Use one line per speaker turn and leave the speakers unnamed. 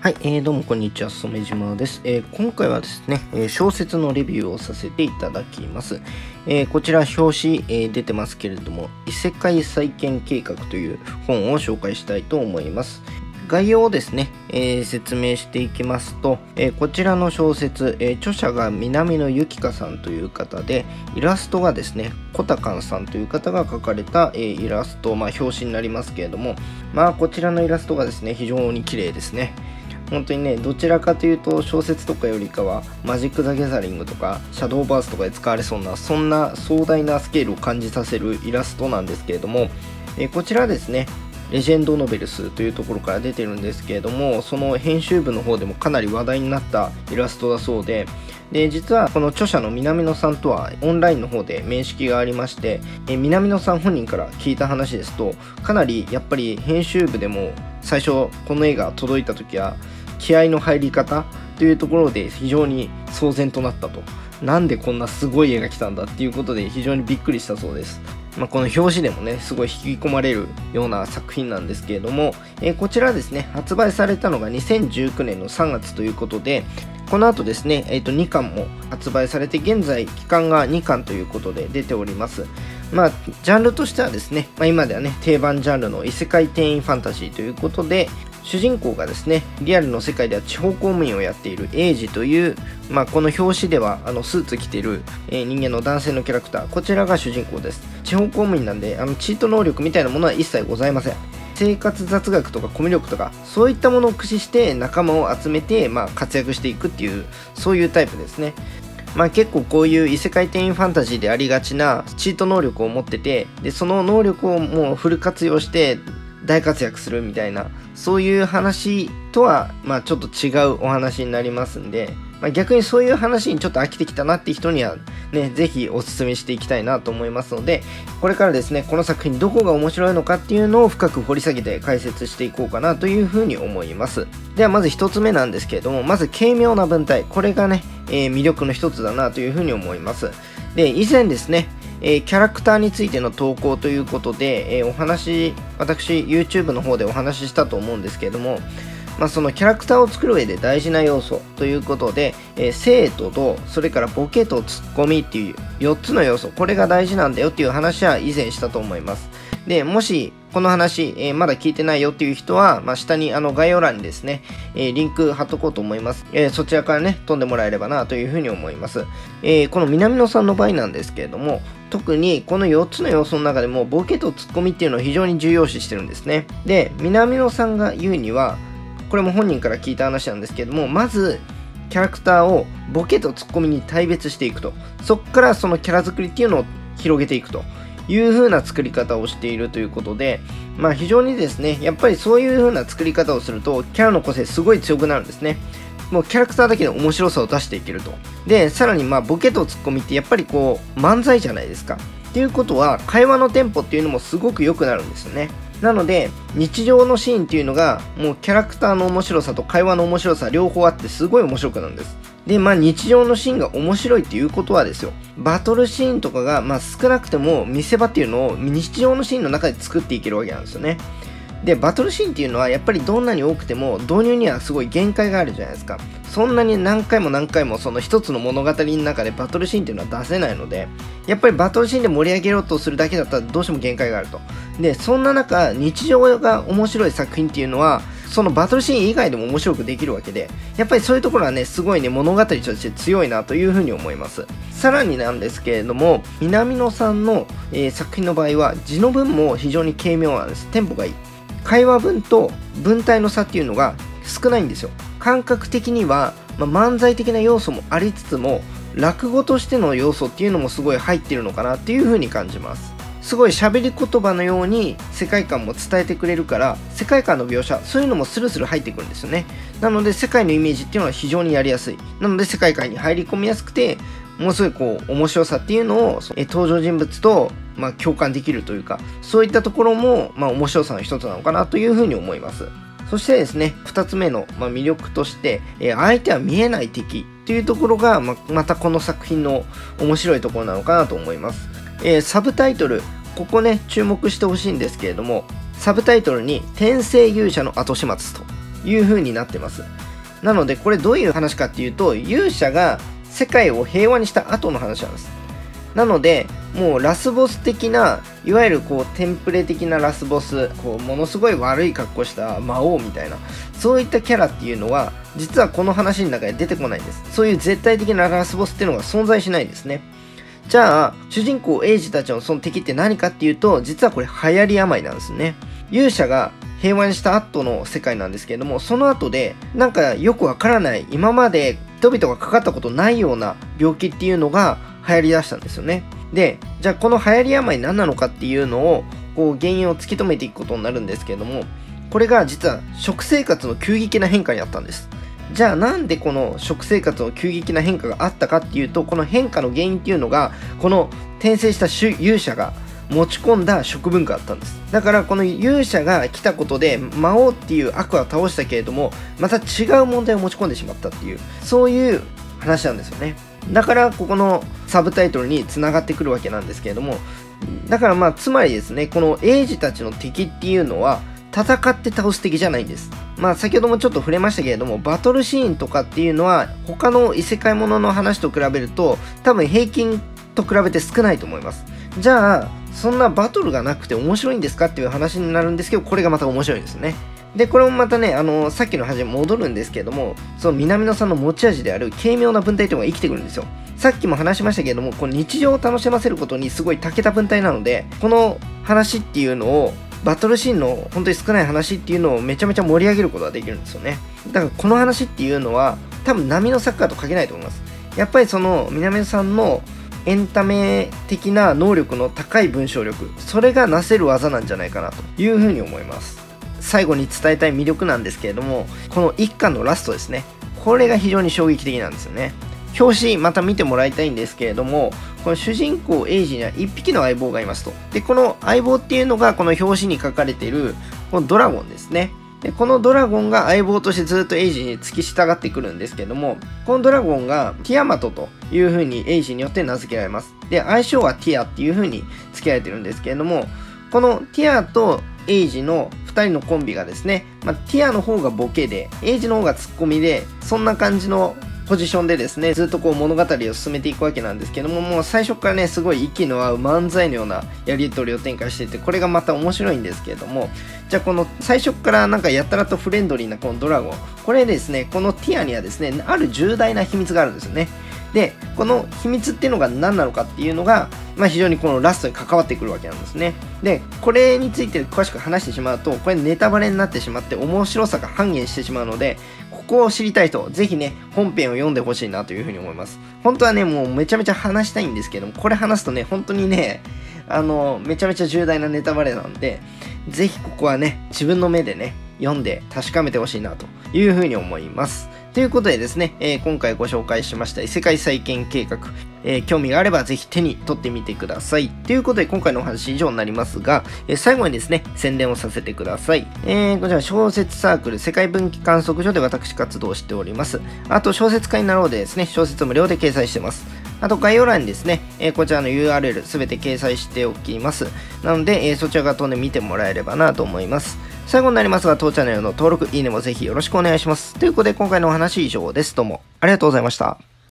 はい、どうもこんにちは、染島です。今回はですね、小説のレビューをさせていただきます。こちら表紙、出てますけれども、異世界再建計画という本を紹介したいと思います。概要をですね、説明していきますと、こちらの小説、著者が南野由紀香さんという方で、イラストがですね、コタカンさんという方が描かれた、イラスト、表紙になりますけれども、こちらのイラストがですね、非常に綺麗ですね。本当にね、どちらかというと小説とかよりかはマジック・ザ・ギャザリングとかシャドーバースとかで使われそうな、そんな壮大なスケールを感じさせるイラストなんですけれども、こちらですね、レジェンドノベルスというところから出てるんですけれども、その編集部の方でもかなり話題になったイラストだそうで、実はこの著者の南野さんとはオンラインの方で面識がありまして、南野さん本人から聞いた話ですと、かなりやっぱり編集部でも最初この絵が届いた時は気合の入り方というところで非常に騒然となったと。なんでこんなすごい絵が来たんだっていうことで非常にびっくりしたそうです。この表紙でもね、すごい引き込まれるような作品なんですけれども、こちらですね、発売されたのが2019年の3月ということで、この後ですね、2巻も発売されて、現在期間が2巻ということで出ております。ジャンルとしてはですね、今ではね、定番ジャンルの異世界転移ファンタジーということで、主人公がですね、リアルの世界では地方公務員をやっているエイジという、この表紙ではスーツ着ている、人間の男性のキャラクター、こちらが主人公です。地方公務員なんで、チート能力みたいなものは一切ございません。生活雑学とかコミュ力とか、そういったものを駆使して仲間を集めて、活躍していくっていう、そういうタイプですね。結構こういう異世界転移ファンタジーでありがちなチート能力を持ってて、でその能力をもうフル活用して大活躍するみたいな、そういう話とはちょっと違うお話になりますんで、逆にそういう話にちょっと飽きてきたなって人にはね、ぜひおすすめしていきたいなと思いますので、これからですね、この作品どこが面白いのかっていうのを深く掘り下げて解説していこうかなというふうに思います。ではまず一つ目なんですけれども、まず軽妙な文体、これがね、魅力の一つだなというふうに思います。で、以前ですね、キャラクターについての投稿ということで、私 YouTube の方でお話ししたと思うんですけれども、そのキャラクターを作る上で大事な要素ということで、生徒とそれからボケとツッコミっていう4つの要素、これが大事なんだよっていう話は以前したと思います。で、もしこの話、まだ聞いてないよっていう人は、下に概要欄にですね、リンク貼っとこうと思います。そちらからね、飛んでもらえればなというふうに思います。この南野さんの場合なんですけれども、特にこの4つの要素の中でもボケとツッコミっていうのを非常に重要視してるんですね。で、南野さんが言うには、これも本人から聞いた話なんですけれども、まずキャラクターをボケとツッコミに大別していくと、そこからそのキャラ作りっていうのを広げていくという風な作り方をしているということで、非常にですね、やっぱりそういう風な作り方をするとキャラの個性すごい強くなるんですね。もうキャラクターだけで面白さを出していけると。で、さらにボケとツッコミってやっぱりこう漫才じゃないですか。っていうことは会話のテンポっていうのもすごく良くなるんですよね。なので日常のシーンっていうのがもうキャラクターの面白さと会話の面白さ両方あってすごい面白くなるんです。で、日常のシーンが面白いっていうことはですよ、バトルシーンとかが少なくても見せ場っていうのを日常のシーンの中で作っていけるわけなんですよね。で、バトルシーンっていうのはやっぱりどんなに多くても導入にはすごい限界があるじゃないですか。そんなに何回も何回もその一つの物語の中でバトルシーンっていうのは出せないので、やっぱりバトルシーンで盛り上げようとするだけだったらどうしても限界があると。で、そんな中日常が面白い作品っていうのはそのバトルシーン以外でも面白くできるわけで、やっぱりそういうところはね、すごいね、物語として強いなというふうに思います。さらになんですけれども、南野さんの、作品の場合は字の文も非常に軽妙なんです。テンポがいい。会話文と文体の差っていうのが少ないんですよ。感覚的には、漫才的な要素もありつつも落語としての要素っていうのもすごい入ってるのかなっていう風に感じます。すごい喋り言葉のように世界観も伝えてくれるから、世界観の描写、そういうのもスルスル入ってくるんですよね。なので世界のイメージっていうのは非常にやりやすい。なので世界観に入り込みやすくて、もうすごいこう面白さっていうのを登場人物と共感できるというか、そういったところも面白さの一つなのかなというふうに思います。そしてですね、2つ目の魅力として、相手は見えない敵というところがまたこの作品の面白いところなのかなと思います。サブタイトル、ここね注目してほしいんですけれども、サブタイトルに転生勇者の後始末という風になってます。なのでこれどういう話かっていうと、勇者が世界を平和にした後の話なんです。なのでもうラスボス的な、いわゆるこうテンプレ的なラスボス、こうものすごい悪い格好した魔王みたいな、そういったキャラっていうのは実はこの話の中で出てこないんです。そういう絶対的なラスボスっていうのが存在しないんですね。じゃあ主人公エイジたちのその敵って何かっていうと、実はこれ流行り病なんですね。勇者が平和にした後の世界なんですけれども、その後でなんかよくわからない、今まで人々がかかったことないような病気っていうのが流行りだしたんですよね。で、じゃあこの流行り病何なのかっていうのをこう原因を突き止めていくことになるんですけれども、これが実は食生活の急激な変化にあったんです。じゃあなんでこの食生活の急激な変化があったかっていうと、この変化の原因っていうのがこの転生した勇者が持ち込んだ食文化だったんです。だからこの勇者が来たことで魔王っていう悪は倒したけれども、また違う問題を持ち込んでしまったっていう、そういう話なんですよね。だからここのサブタイトルにつながってくるわけなんですけれども、だからまあつまりですね、このエイジたちの敵っていうのは戦って倒す敵じゃないんです。まあ先ほどもちょっと触れましたけれども、バトルシーンとかっていうのは他の異世界ものの話と比べると多分平均と比べて少ないと思います。じゃあそんなバトルがなくて面白いんですかっていう話になるんですけど、これがまた面白いですね。でこれもまたね、さっきの話に戻るんですけれども、その南野さんの持ち味である軽妙な文体というのが生きてくるんですよ。さっきも話しましたけれども、この日常を楽しませることにすごい長けた文体なので、この話っていうのをバトルシーンの本当に少ない話っていうのをめちゃめちゃ盛り上げることができるんですよね。だからこの話っていうのは多分波のサッカーと書けないと思います。やっぱりその南野さんのエンタメ的な能力の高い文章力、それがなせる技なんじゃないかなというふうに思います。最後に伝えたい魅力なんですけれども、この一巻のラストですね、これが非常に衝撃的なんですよね。表紙また見てもらいたいんですけれども、この主人公エイジには1匹の相棒がいますと。でこの相棒っていうのがこの表紙に書かれているこのドラゴンですね。でこのドラゴンが相棒としてずっとエイジに付き従ってくるんですけども、このドラゴンがティアマトという風にエイジによって名付けられます。で愛称はティアっていう風に付けられてるんですけれども、このティアとエイジの2人のコンビがですね、ティアの方がボケでエイジの方がツッコミで、そんな感じのポジションでですね、ずっとこう物語を進めていくわけなんですけども、もう最初からねすごい息の合う漫才のようなやり取りを展開していて、これがまた面白いんですけれども、じゃあこの最初からなんかやたらとフレンドリーなこのドラゴン、これですね、このティアにはですねある重大な秘密があるんですよね。でこの秘密っていうのが何なのかっていうのが、非常にこのラストに関わってくるわけなんですね。でこれについて詳しく話してしまうと、これネタバレになってしまって面白さが半減してしまうので、ここを知りたい人ぜひね本編を読んでほしいなというふうに思います。本当はねもうめちゃめちゃ話したいんですけども、これ話すとね本当にねめちゃめちゃ重大なネタバレなんで、ぜひここはね自分の目でね読んで確かめてほしいなというふうに思います。ということでですね、今回ご紹介しました異世界再建計画、興味があればぜひ手に取ってみてください。ということで今回のお話以上になりますが、最後にですね宣伝をさせてください。こちら小説サークル世界分岐観測所で私活動しております。あと小説家になろうでですね、小説無料で掲載してます。あと概要欄にですね、こちらの URL すべて掲載しておきます。なので、そちら側とね見てもらえればなと思います。最後になりますが、当チャンネルの登録、いいねもぜひよろしくお願いします。ということで今回のお話以上です。どうもありがとうございました。